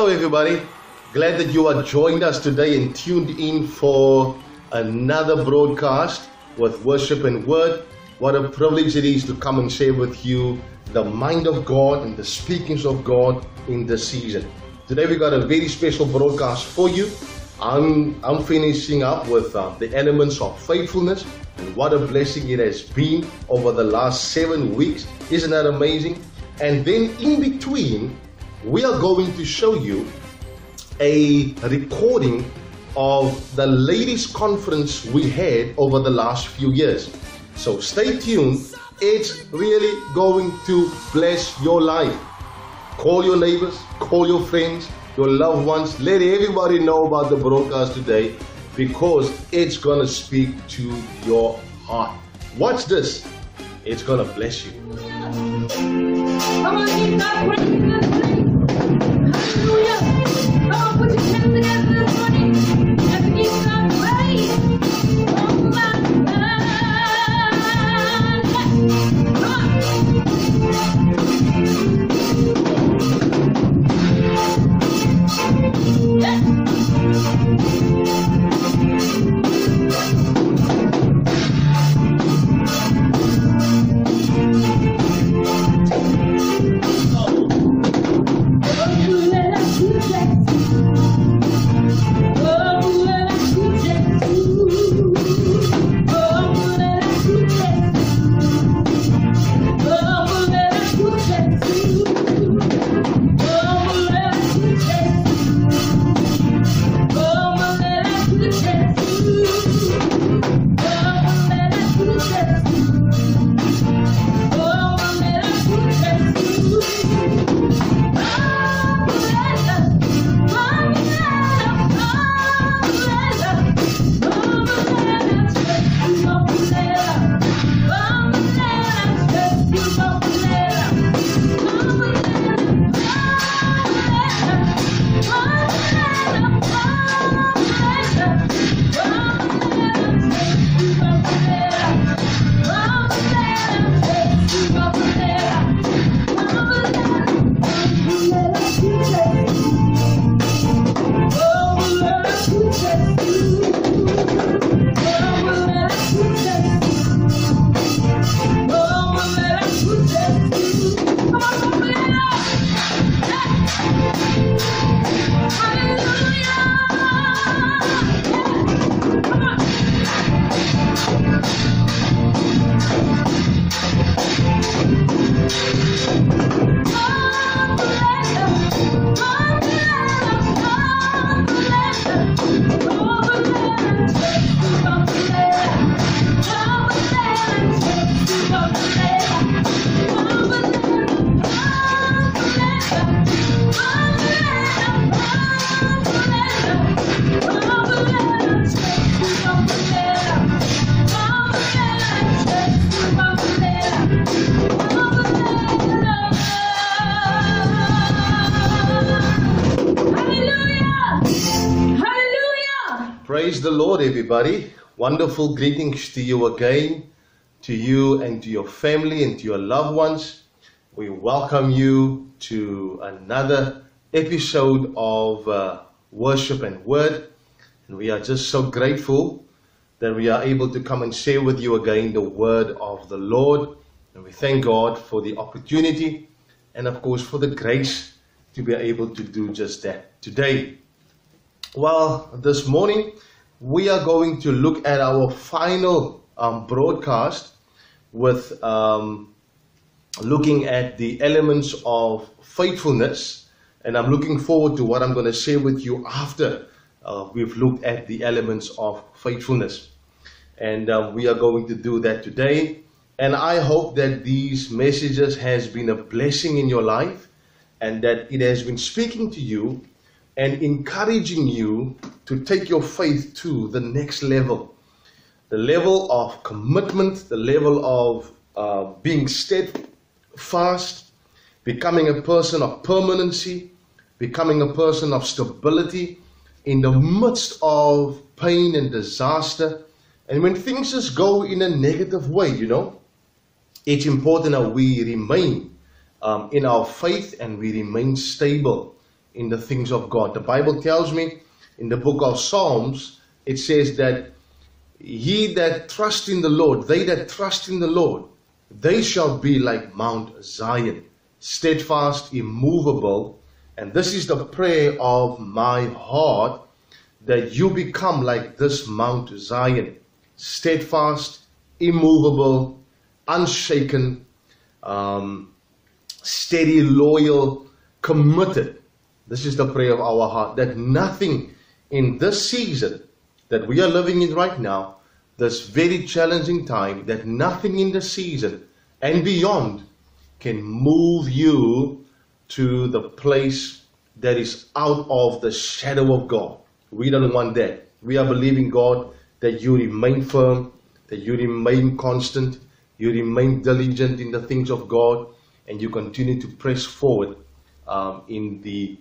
Hello everybody, glad that you are joined us today and tuned in for another broadcast with Worship and Word. What a privilege it is to come and share with you the mind of God and the speakings of God in this season. Today we got a very special broadcast for you. I'm finishing up with the elements of faithfulness, and what a blessing it has been over the last 7 weeks. Isn't that amazing? And then in between, we are going to show you a recording of the ladies' conference we had over the last few years. So stay tuned. It's really going to bless your life. Call your neighbors, call your friends, your loved ones. Let everybody know about the broadcast today, because it's going to speak to your heart. Watch this. It's going to bless you. Come on, give God praise in this place. Hallelujah. Come on, put your hands together this morning and give God praise. Oh my Praise the Lord, everybody. Wonderful greetings to you again, to you and to your family and to your loved ones. We welcome you to another episode of Worship and Word. And we are just so grateful that we are able to come and share with you again the Word of the Lord. And we thank God for the opportunity and, of course, for the grace to be able to do just that today. Well, this morning we are going to look at our final broadcast with looking at the elements of faithfulness, and I'm looking forward to what I'm going to share with you after we've looked at the elements of faithfulness. And we are going to do that today, and I hope that these messages has been a blessing in your life and that it has been speaking to you and encouraging you to take your faith to the next level. The level of commitment, the level of being steadfast, becoming a person of permanency, becoming a person of stability in the midst of pain and disaster. And when things just go in a negative way, it's important that we remain in our faith and we remain stable in the things of God. The Bible tells me in the book of Psalms, it says that ye that trust in the Lord, they that trust in the Lord, they shall be like Mount Zion, steadfast, immovable. And this is the prayer of my heart, that you become like this Mount Zion, steadfast, immovable, unshaken, steady, loyal, committed. This is the prayer of our heart, that nothing in this season that we are living in right now, this very challenging time, that nothing in the season and beyond can move you to the place that is out of the shadow of God. We don't want that. We are believing God that you remain firm, that you remain constant, you remain diligent in the things of God, and you continue to press forward in the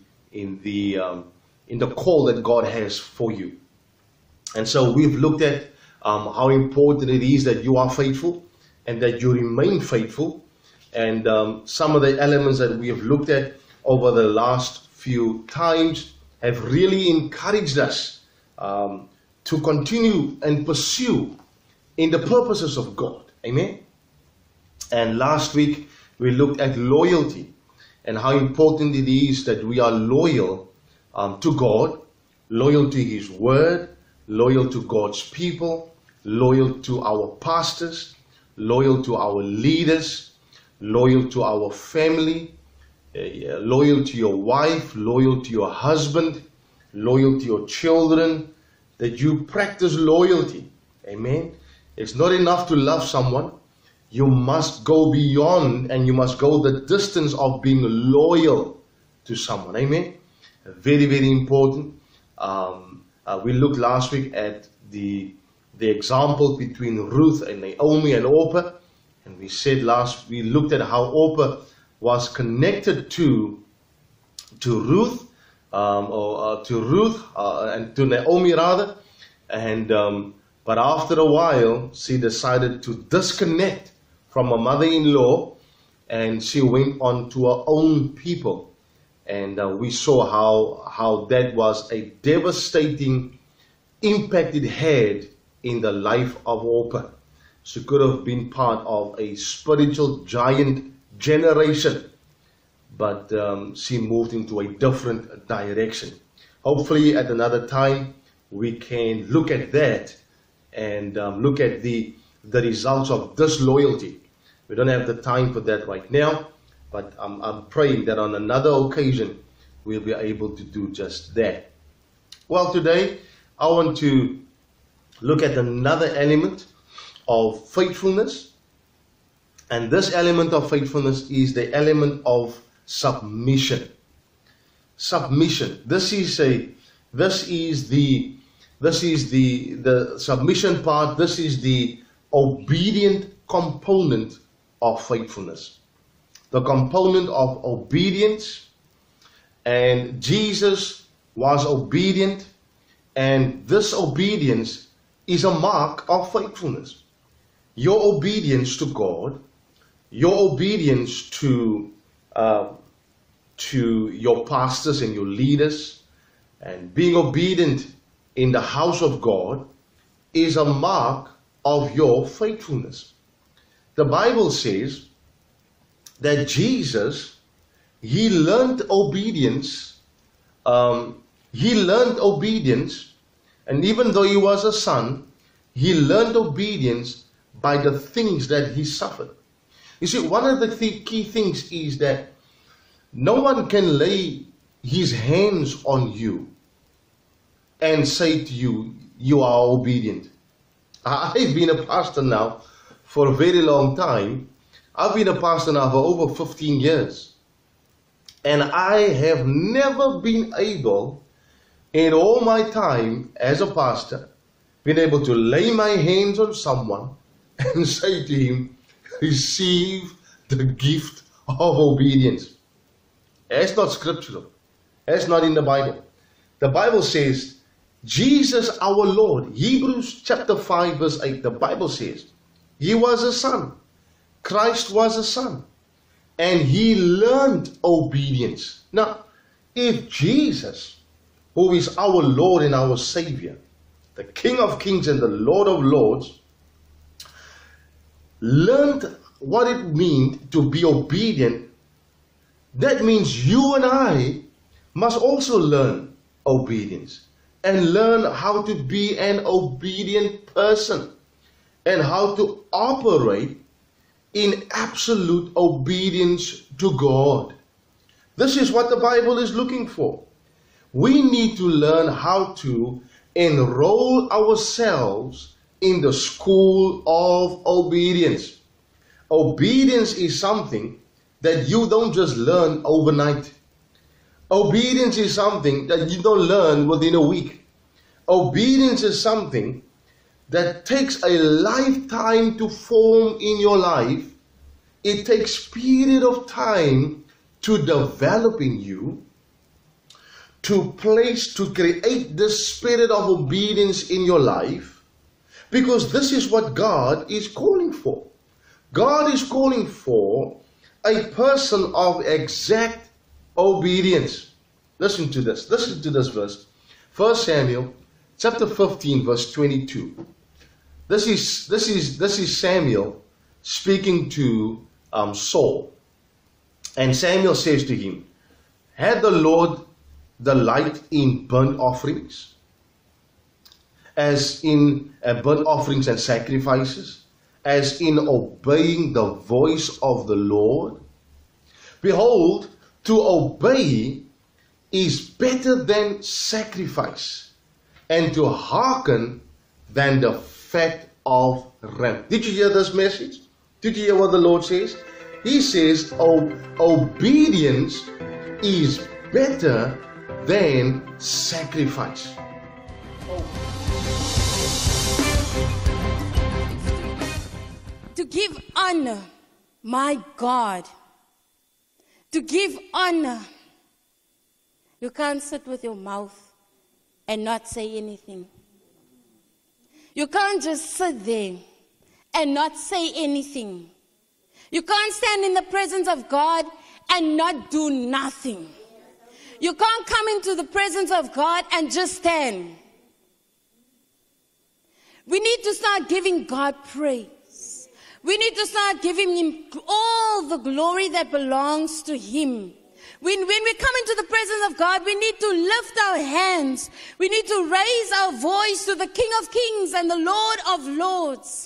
call that God has for you. And so we've looked at how important it is that you are faithful and that you remain faithful. And some of the elements that we have looked at over the last few times have really encouraged us to continue and pursue in the purposes of God. Amen. And last week we looked at loyalty and how important it is that we are loyal to God, loyal to His Word, loyal to God's people, loyal to our pastors, loyal to our leaders, loyal to our family, loyal to your wife, loyal to your husband, loyal to your children, that you practice loyalty. Amen. It's not enough to love someone. You must go beyond, and you must go the distance of being loyal to someone. Amen. Very, very important. We looked last week at the example between Ruth and Naomi and Orpah, and we looked at how Orpah was connected to Ruth, and to Naomi rather, and but after a while she decided to disconnect from her mother-in-law, and she went on to her own people. And we saw how that was a devastating impact it had in the life of Orpah. She could have been part of a spiritual giant generation, but she moved into a different direction. Hopefully at another time we can look at that and look at the results of disloyalty. We don't have the time for that right now, but I'm praying that on another occasion we'll be able to do just that. Well, today I want to look at another element of faithfulness, and this element of faithfulness is the element of submission. Submission. This is the submission part. This is the obedient component of faithfulness. The component of obedience, and Jesus was obedient, and this obedience is a mark of faithfulness. Your obedience to God, your obedience to your pastors and your leaders, and being obedient in the house of God is a mark of your faithfulness. The Bible says that Jesus, he learned obedience, and even though he was a son, he learned obedience by the things that he suffered. You see, one of the key things is that no one can lay his hands on you and say to you, you are obedient. I've been a pastor now for a very long time. I've been a pastor now for over 15 years. And I have never been able, in all my time as a pastor, been able to lay my hands on someone and say to him, receive the gift of obedience. That's not scriptural. That's not in the Bible. The Bible says, Jesus our Lord, Hebrews chapter 5 verse 8, the Bible says, he was a son. Christ was a son. And he learned obedience. Now, If Jesus, who is our Lord and our Savior, the King of Kings and the Lord of Lords, learned what it means to be obedient, that means you and I must also learn obedience and learn how to be an obedient person and how to operate in absolute obedience to God. This is what the Bible is looking for. We need to learn how to enroll ourselves in the school of obedience. Obedience is something that you don't just learn overnight. Obedience is something that you don't learn within a week. Obedience is something that takes a lifetime to form in your life. It takes period of time to develop in you, to create this spirit of obedience in your life, because this is what God is calling for. God is calling for a person of exact obedience. Listen to this verse. 1 Samuel chapter 15 verse 22. This is Samuel speaking to Saul. And Samuel says to him, "Had the Lord delight in burnt offerings, as in burnt offerings and sacrifices, as in obeying the voice of the Lord? Behold, to obey is better than sacrifice, and to hearken than the fat of ram." Did you hear this message? Did you hear what the Lord says? He says, obedience is better than sacrifice. To give honor, my God, to give honor. You can't sit with your mouth and not say anything. You can't just sit there and not say anything. You can't stand in the presence of God and not do nothing. You can't come into the presence of God and just stand. We need to start giving God praise. We need to start giving Him all the glory that belongs to Him. When we come into the presence of God, we need to lift our hands. We need to raise our voice to the King of Kings and the Lord of Lords.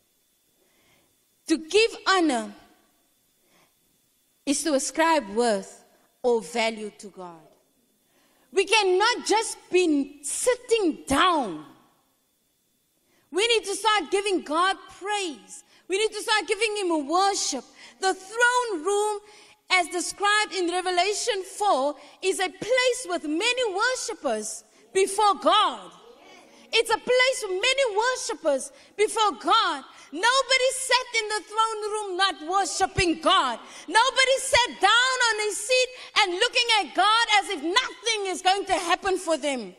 To give honor is to ascribe worth or value to God. We cannot just be sitting down. We need to start giving God praise. We need to start giving Him worship. The throne room, as described in Revelation 4, is a place with many worshipers before God. It's a place with many worshipers before God. Nobody sat in the throne room not worshiping God. Nobody sat down on his seat and looking at God as if nothing is going to happen for them.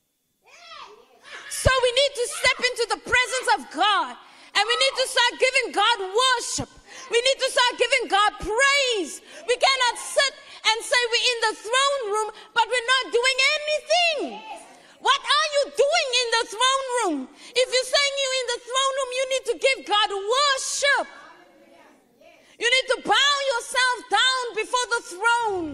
So we need to step into the presence of God, and we need to start giving God worship. We need to start giving God praise. We cannot sit and say we're in the throne room, but we're not doing anything. What are you doing in the throne room? If you're saying you're in the throne room, you need to give God worship. You need to bow yourself down before the throne.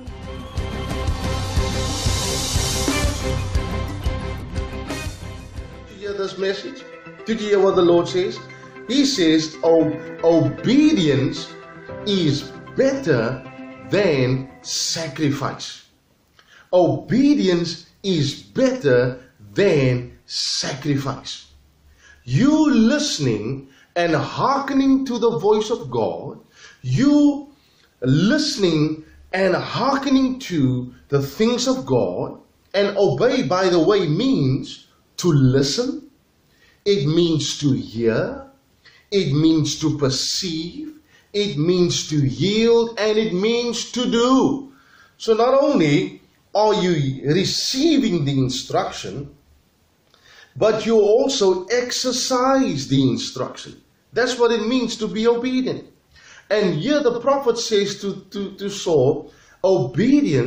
Did you hear this message? Did you hear what the Lord says? He says, obedience is better than sacrifice. Obedience is better than sacrifice. You listening and hearkening to the voice of God, you listening and hearkening to the things of God, and obey, by the way, means to listen, it means to hear, it means to perceive, it means to yield, and it means to do. So not only are you receiving the instruction, but you also exercise the instruction. That's what it means to be obedient. And here the prophet says to Saul, obedience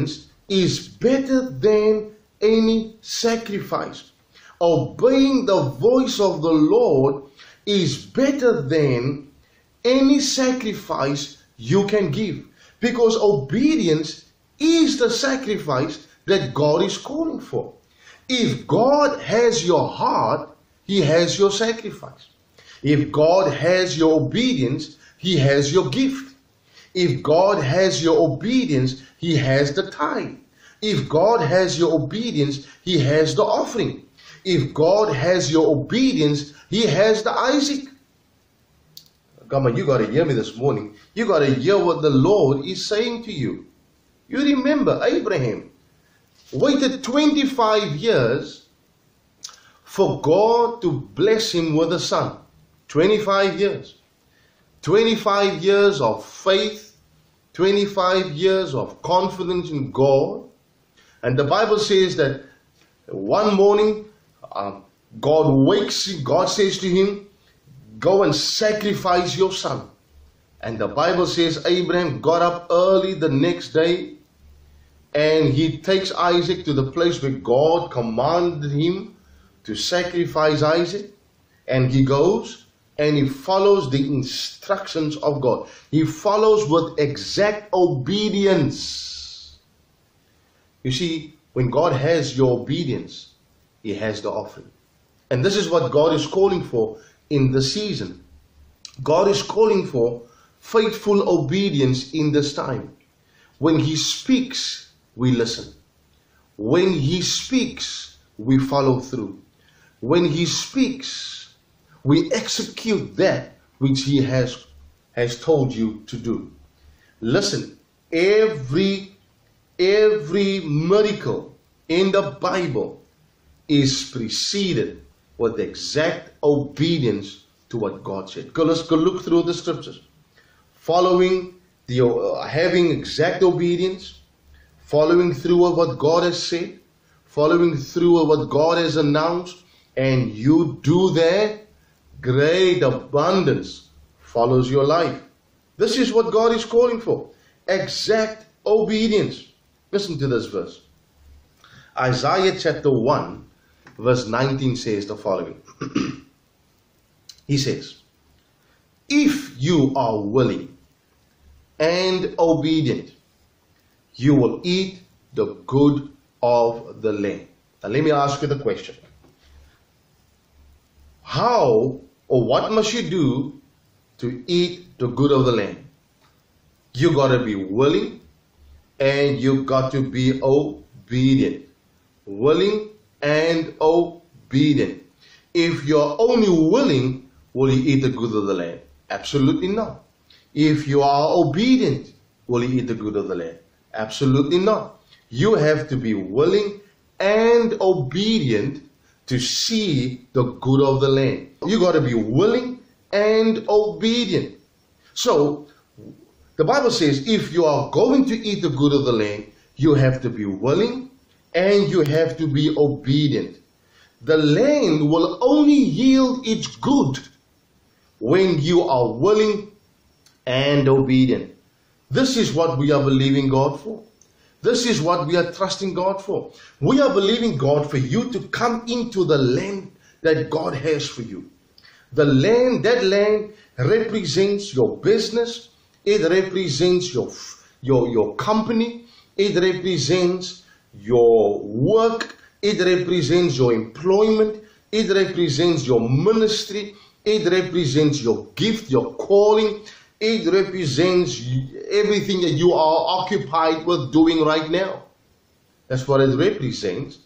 is better than any sacrifice. Obeying the voice of the Lord is better than any sacrifice you can give. Because obedience is the sacrifice that God is calling for. If God has your heart, He has your sacrifice. If God has your obedience, He has your gift. If God has your obedience, He has the tithe. If God has your obedience, He has the offering. If God has your obedience, He has the Isaac. Come on, you got to hear me this morning. You got to hear what the Lord is saying to you. You remember Abraham waited 25 years for God to bless him with a son. 25 years. 25 years of faith. 25 years of confidence in God. And the Bible says that one morning, God says to him, go and sacrifice your son. And the Bible says Abraham got up early the next day and he takes Isaac to the place where God commanded him to sacrifice Isaac. And he goes and he follows the instructions of God. He follows with exact obedience. You see, when God has your obedience, He has the offering. And this is what God is calling for in the season. God is calling for faithful obedience in this time. When He speaks, we listen. When He speaks, we follow through. When He speaks, we execute that which He has told you to do. Listen, every miracle in the Bible is preceded with exact obedience to what God said. Let's go look through the scriptures. Having exact obedience, following through with what God has said, following through with what God has announced, and you do that, great abundance follows your life. This is what God is calling for. Exact obedience. Listen to this verse. Isaiah chapter 1 verse 19 says the following. He says, if you are willing and obedient, you will eat the good of the land. Now let me ask you the question. How or what must you do to eat the good of the land? You got to be willing and you got to be obedient. Willing and obedient. If you're only willing, will you eat the good of the land? Absolutely not. If you are obedient, will you eat the good of the land? Absolutely not. You have to be willing and obedient to see the good of the land. You got to be willing and obedient. So, the Bible says if you are going to eat the good of the land, you have to be willing and you have to be obedient. The land will only yield its good when you are willing and obedient. This is what we are believing God for. This is what we are trusting God for. We are believing God for you to come into the land that God has for you. The land, that land represents your business. It represents your company. It represents your work. It represents your employment. It represents your ministry. It represents your gift, your calling. It represents everything that you are occupied with doing right now. That's what it represents.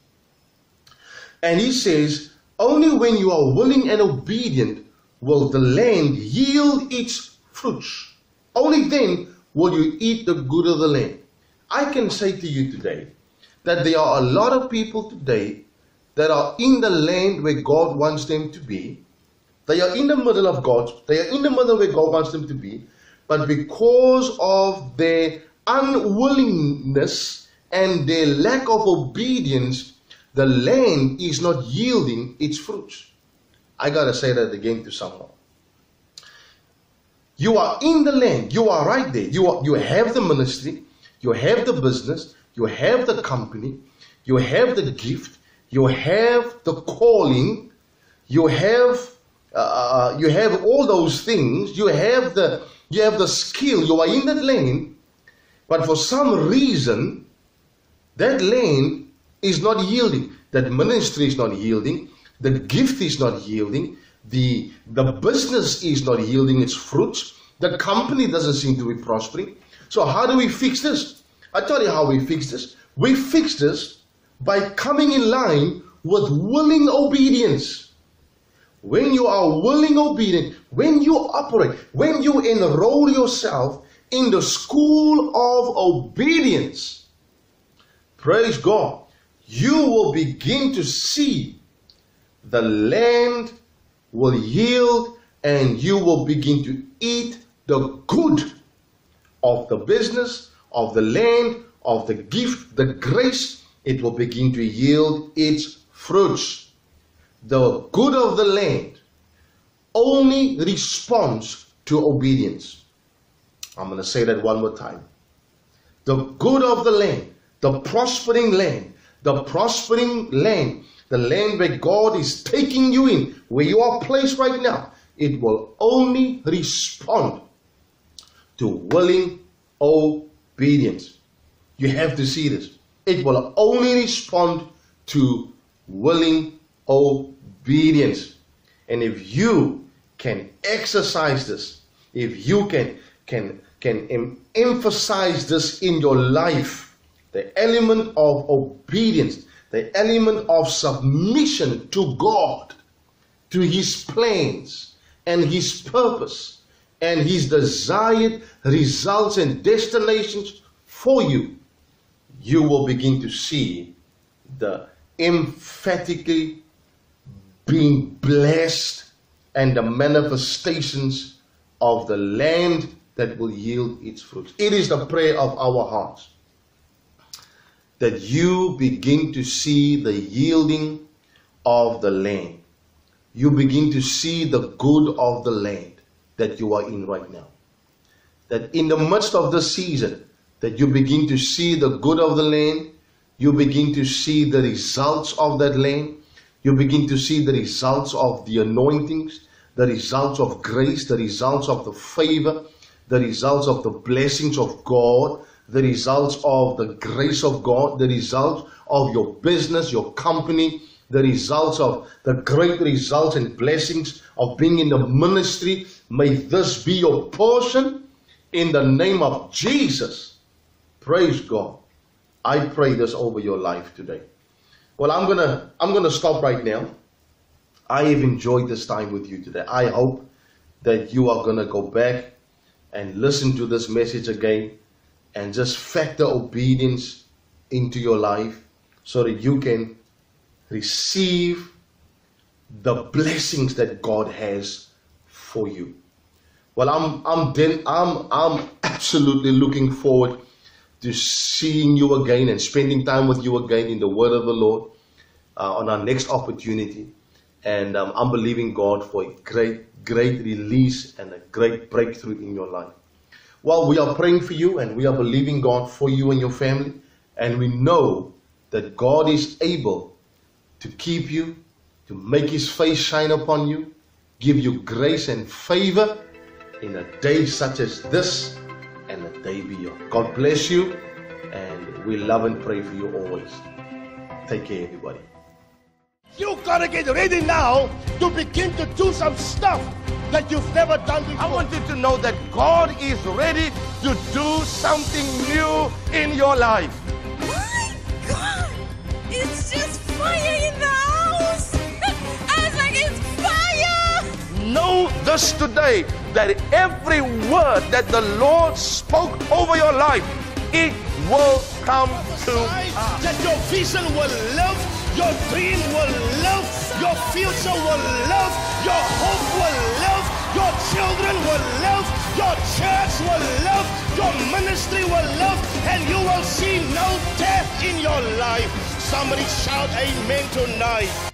And he says, only when you are willing and obedient will the land yield its fruits. Only then will you eat the good of the land. I can say to you today that there are a lot of people today that are in the land where God wants them to be. They are in the middle of God. They are in the middle where God wants them to be. But because of their unwillingness and their lack of obedience, the land is not yielding its fruits. I got to say that again to someone. You are in the land. You are right there. You have the ministry. You have the business. you have the company, you have the gift, you have the calling, you have all those things, you have the skill, you are in that lane, but for some reason, that lane is not yielding. That ministry is not yielding. The gift is not yielding. The business is not yielding its fruits. The company doesn't seem to be prospering. So how do we fix this? I tell you how we fix this. We fix this by coming in line with willing obedience. When you are willing obedient, when you operate, when you enroll yourself in the school of obedience, praise God, you will begin to see the land will yield and you will begin to eat the good of the business, of the land, of the gift, the grace. It will begin to yield its fruits. The good of the land only responds to obedience. I'm going to say that one more time. The good of the land, the prospering land, the land where God is taking you in, where you are placed right now, it will only respond to willing obedience. You have to see this. It will only respond to willing obedience. And if you can exercise this, if you can emphasize this in your life, the element of obedience, the element of submission to God, to His plans and His purpose and His desired results and destinations for you, you will begin to see the emphatically being blessed and the manifestations of the land that will yield its fruits. It is the prayer of our hearts that you begin to see the yielding of the land. You begin to see the good of the land that you are in right now. That in the midst of the season, that you begin to see the good of the land, you begin to see the results of that land, you begin to see the results of the anointings, the results of grace, the results of the favor, the results of the blessings of God, the results of the grace of God, the results of your business, your company, the results of the great results and blessings of being in the ministry. May this be your portion in the name of Jesus. Praise God. I pray this over your life today. Well, I'm gonna stop right now. I have enjoyed this time with you today. I hope that you are gonna go back and listen to this message again and just factor obedience into your life so that you can receive the blessings that God has for you. Well, I'm absolutely looking forward to seeing you again and spending time with you again in the Word of the Lord on our next opportunity. And I'm believing God for a great release and a great breakthrough in your life. Well, we are praying for you and we are believing God for you and your family. And we know that God is able to keep you, to make His face shine upon you, give you grace and favor in a day such as this and a day beyond. God bless you, and we love and pray for you always. Take care, everybody. You gotta get ready now to begin to do some stuff that you've never done before. I want you to know that God is ready to do something new in your life. My God! It's just fire in the house! I was like, it's fire! Know this today, that every word that the Lord spoke over your life, it will come to pass. That your vision will live, your dream will live, your future will live, your hope will live, your children will live, your church will live, your ministry will live, and you will see no death in your life. Somebody shout amen tonight.